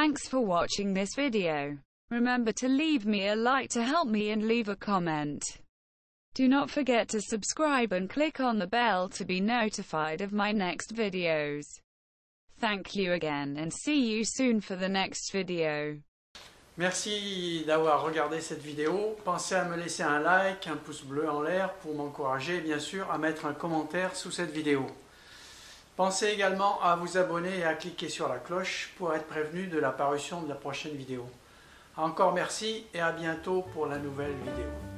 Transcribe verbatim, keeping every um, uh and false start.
Thanks for watching this video. Remember to leave me a like to help me and leave a comment. Do not forget to subscribe and click on the bell to be notified of my next videos. Thank you again and see you soon for the next video. Merci d'avoir regardé cette vidéo. Pensez à me laisser un like, un pouce bleu en l'air pour m'encourager et bien sûr à mettre un commentaire sous cette vidéo. Pensez également à vous abonner et à cliquer sur la cloche pour être prévenu de la parution de la prochaine vidéo. Encore merci et à bientôt pour la nouvelle vidéo.